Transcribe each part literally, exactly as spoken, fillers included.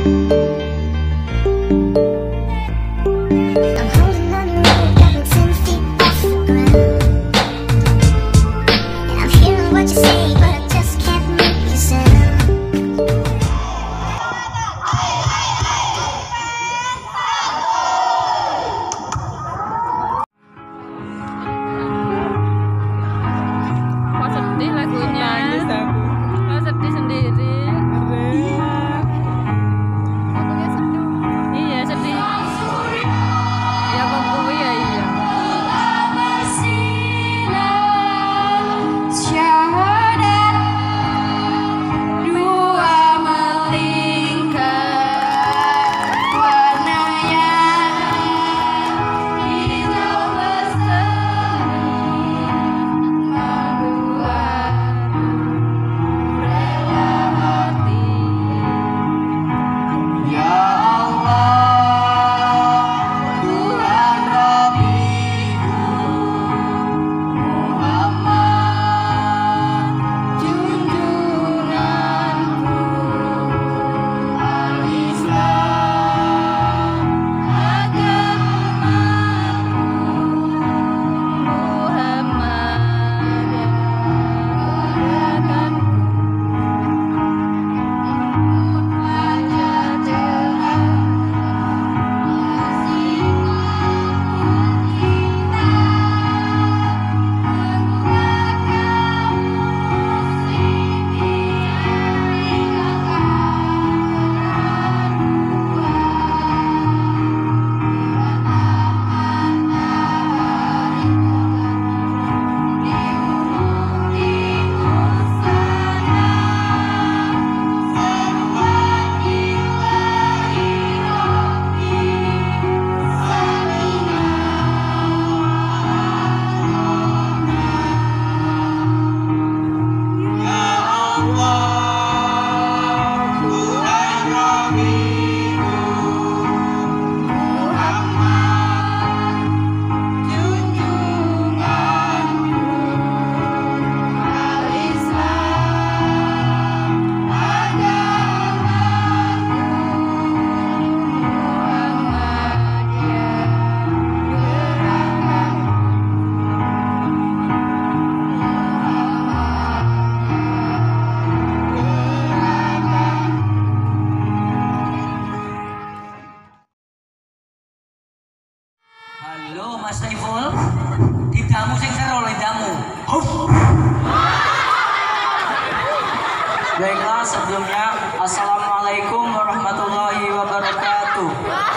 Baiklah, sebelumnya Assalamualaikum warahmatullahi wabarakatuh.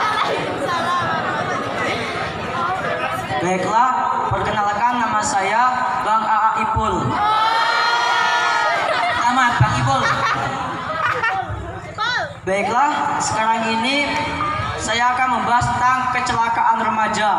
Baiklah, perkenalkan nama saya Bang A A Ipul. Selamat Bang Ipul. Baiklah, sekarang ini saya akan membahas tentang kecelakaan remaja.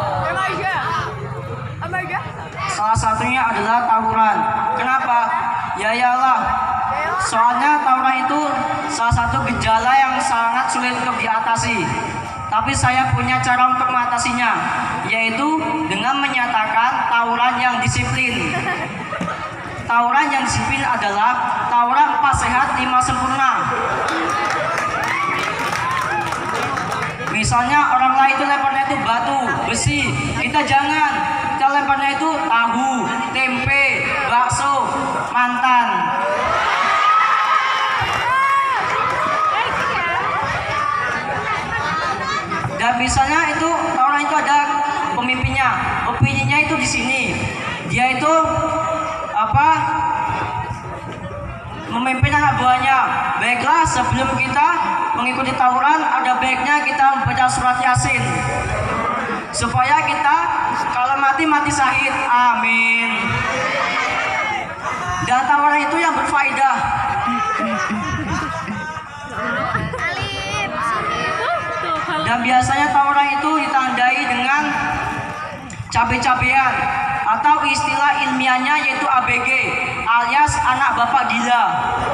Salah satunya adalah tawuran. Kenapa? Ya iyalah, soalnya tawuran itu salah satu gejala yang sangat sulit untuk diatasi. Tapi saya punya cara untuk mengatasinya, yaitu dengan menyatakan tawuran yang disiplin. Tawuran yang disiplin adalah tawuran empat sehat lima sempurna. Misalnya orang lain itu lemparnya itu batu, besi, kita jangan. Kita lemparnya itu tahu, tempe, bakso, mantan. Dan misalnya itu orang itu ada pemimpinnya, pemimpinnya itu di sini. Dia itu apa? Memimpin anak buahnya. Baiklah, sebelum kita mengikuti tawuran, ada baiknya kita membaca surat Yasin supaya kita kalau mati mati syahid. Amin. Dan tawuran itu yang berfaedah. Dan biasanya tawuran itu ditandai dengan cabe-cabean atau istilah ilmiahnya yaitu A B G alias anak bapak gila.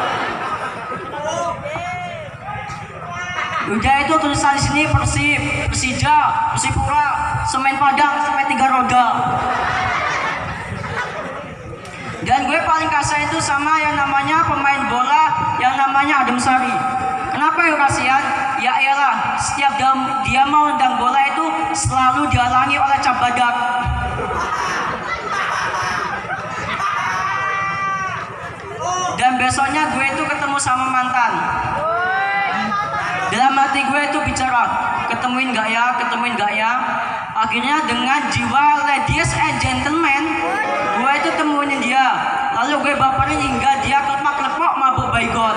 Udah itu tulisan di sini Persib, Persija, Persipura, Semen Padang, Semen Tiga Roda. Dan gue paling kasar itu sama yang namanya pemain bola yang namanya Adem Sari. Kenapa yang kasihan? Ya iyalah, setiap dia, dia mau nendang bola itu selalu dihalangi oleh cap badak. Dan besoknya gue itu ketemu sama mantan. Dalam hati gue itu bicara, ketemuin gak ya, ketemuin gak ya. Akhirnya dengan jiwa ladies and gentlemen, gue itu temuin dia. Lalu gue baperin hingga dia kelepak-lepok mabuk baygon.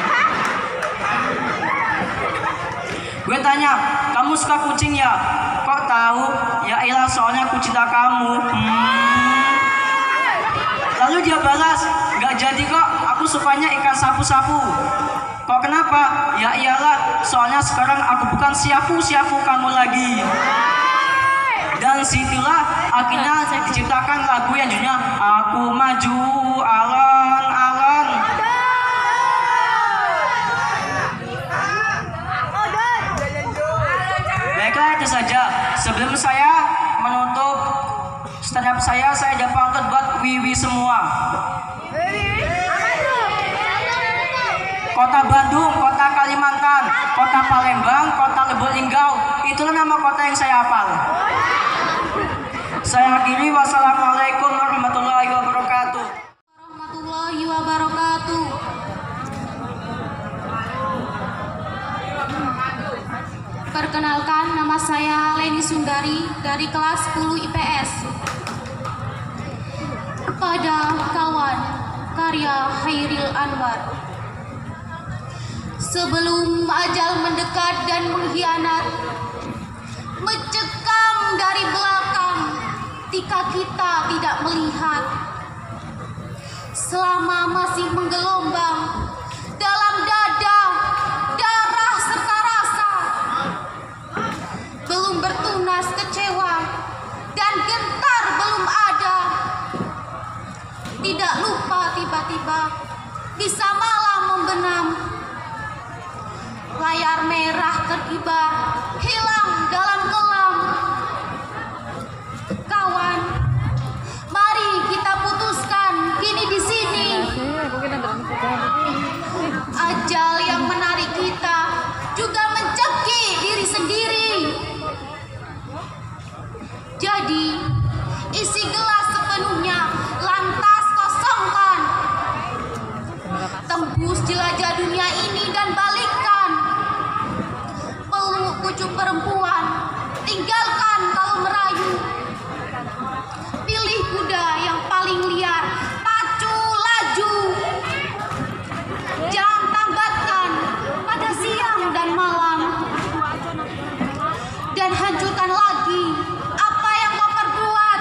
Gue tanya, kamu suka kucing ya? Kok tahu? Ya iyalah, soalnya aku cinta kamu. Hmm. Lalu dia balas, gak jadi kok, aku sukanya ikan sapu-sapu. Kok kenapa? Ya iyalah, soalnya sekarang aku bukan siapu-siapu kamu lagi. Dan situlah akhirnya saya diciptakan lagu yang judulnya Aku Maju Alon-Alon. Baiklah, itu saja. Sebelum saya menutup stand up saya, saya ada pantun buat wiwi semua. Kota Bandung, kota Kalimantan, kota Palembang, kota Lubuk Linggau, itulah nama kota yang saya hafal. Saya akhiri, wassalamualaikum warahmatullahi wabarakatuh. Warahmatullahi wabarakatuh. Perkenalkan, nama saya Leni Sundari dari kelas sepuluh I P S. Pada kawan, karya Hairil Anwar. Sebelum ajal mendekat dan mengkhianat, mencekam dari belakang ketika kita tidak melihat. Selama masih menggelombang dalam dada, darah serta rasa, belum bertunas kecewa dan gentar belum ada. Tidak lupa tiba-tiba bisa malam membenam. Layar merah terkibar, hilang dalam kelam. Kawan, mari kita putuskan kini di sini. Ajal yang menarik kita juga mencekik diri sendiri. Jadi, isi gelas sepenuhnya, lantas kosongkan. Tembus jelajah dunia ini dan balikkan. Peluk pucuk perempuan, tinggalkan kalau merayu. Pilih kuda yang paling liar, pacu laju. Jangan tambatkan pada siang dan malam. Dan hancurkan lagi apa yang kau perbuat.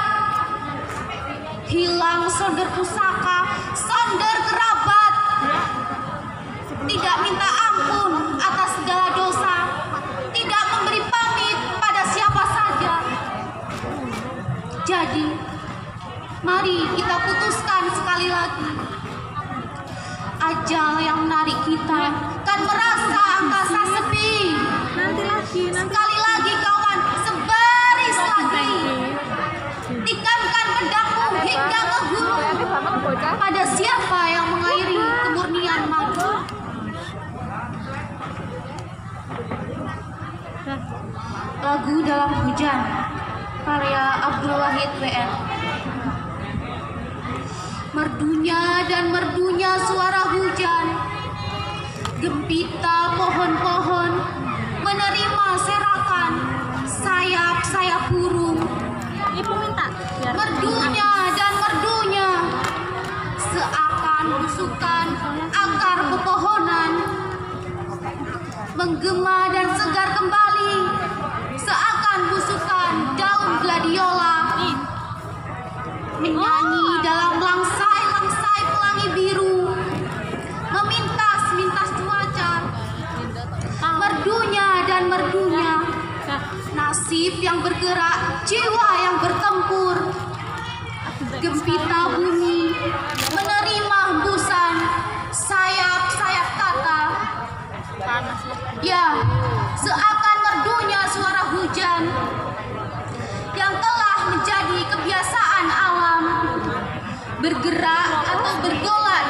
Hilang sonder pusaka, sonder kerabat. Tidak minta ampun atas segala dosa. Tidak memberi pamit pada siapa saja. Jadi, mari kita putuskan sekali lagi. Ajal yang menarik kita kan merasa angkasa sepi. Nanti lagi, nanti. Sekali lagi kawan, sebaris lagi. Tikamkan pedangmu hingga ngehut pada siapa yang mengairi kemurnian madu. Lagu Dalam Hujan, karya Abdul Wahid W N. Merdunya dan merdunya suara hujan, gempita pohon-pohon menerima serakan sayap-sayap burung. Ibu minta. Biar Merdunya dan merdunya seakan busukan akar pepohonan, menggema dan segar kembali seakan busukan daun gladiola, menyanyi dalam langsai-langsai pelangi biru, memintas-mintas cuaca. Merdunya dan merdunya nasib yang bergerak, jiwa yang bertempur. Gempita bumi menerima hembusan sayap-sayap kata. Ya, seakan merdunya suara hujan yang telah menjadi kebiasaan alam, bergerak atau bergolak